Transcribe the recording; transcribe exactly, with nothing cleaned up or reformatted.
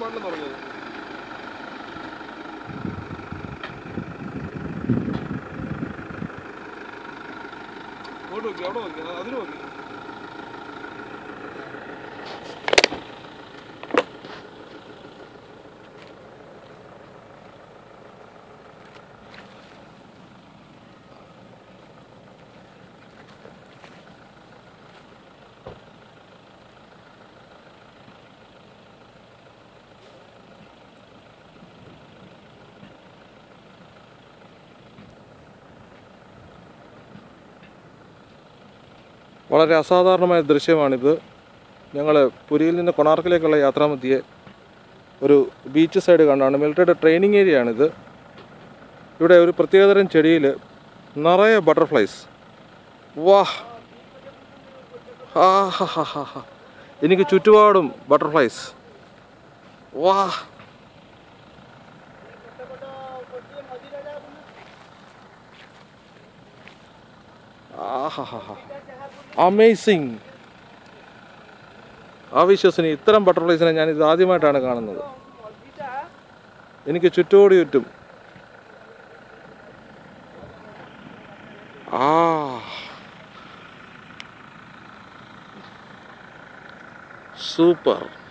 പാടില്ലെന്ന് പറഞ്ഞത്. അങ്ങോട്ട് നോക്കി, അവിടെ നോക്കി, അതിന് നോക്കി. വളരെ അസാധാരണമായ ദൃശ്യമാണിത്. ഞങ്ങൾ പുരിയിൽ നിന്ന് കൊണാർക്കിലേക്കുള്ള യാത്രാമധ്യേ ഒരു ബീച്ച് സൈഡ് കണ്ടാണ്. മിലിറ്ററിയുടെ ട്രെയിനിങ് ഏരിയ ആണിത്. ഇവിടെ ഒരു പ്രത്യേകതരം ചെടിയിൽ നിറയെ ബട്ടർഫ്ലൈസ്. വാഹ്, ആ ഹാ ഹാ ഹാ ഹാ, എനിക്ക് ചുറ്റുപാടും ബട്ടർഫ്ലൈസ്. വാഹ്, ആഹാ, അമേസിങ്, അവിശ്വസനീയം. ഇത്തരം ബട്ടർഫ്ലൈസിനെ ഞാൻ ഇത് ആദ്യമായിട്ടാണ് കാണുന്നത്. എനിക്ക് ചുറ്റോട് ചുറ്റും. ആ സൂപ്പർ.